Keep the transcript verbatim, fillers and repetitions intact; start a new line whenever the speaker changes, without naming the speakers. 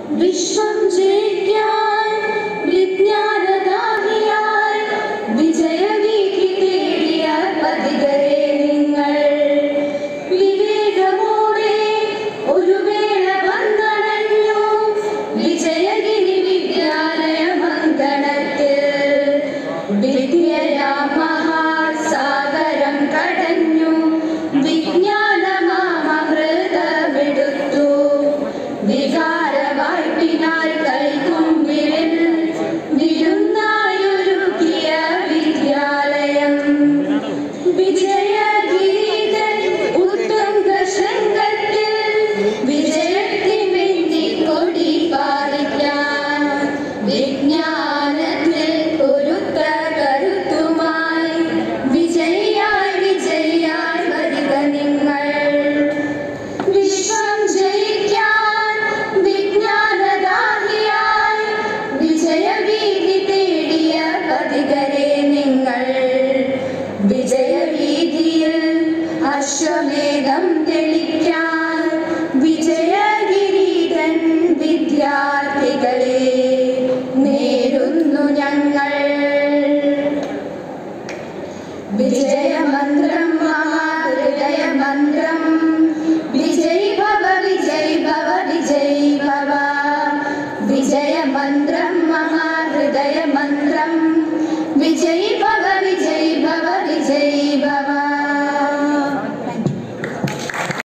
വിശ്വം ജയിക്കാൻ വിജ്ഞാനദാഹിയായി വിജയവീഥി തേടിയ പതികരെ നിങ്ങൾ വിവേകമോടെ ഒരു വേള വന്നണഞ്ഞു വിജയഗിരി വിദ്യാലയമങ്കണത്തിൽ. വിദ്യയാ മഹാസാഗരം കടഞ്ഞു വിജ്ഞാനമാമൃതമെടുത്തു. വികാരവായ്പിനാൽ കൈക്കുമ്പിളിൽ വിരുന്നായൊരുക്കിയ വിദ്യാലയം. വിജയഗീതൻ ഉത്തുംഗ ശൃംഗത്തിൽ വിജയത്തിൻ വെന്നിക്കൊടി പാറിക്കാൻ വിജ്ഞാനത്തിൽ ഒരുത്ത കരുത്തുമായി വിജയിയായി വിജയിയായി വരിക നിങ്ങൾ. വിശ്വം ജയിക്കാൻ വിജ്ഞാനദാഹിയായി വിജയവീഥി തേടിയ പതികരെ നിങ്ങൾ വിജയവീഥിയിൽ അശ്വമേധം തെളിക്കാൻ വിജയഗിരീതൻ വിദ്യാർത്ഥികളെ നേരുന്നു ഞങ്ങൾ. വിജയമന്ത്രം മഹാഹൃദയമന്ത്രം വിജയ് ഭവ വിജയ് ഭവ വിജയ് ഭവ. വിജയമന്ത്രം മഹാഹൃദയമന്ത്രം വിജയ്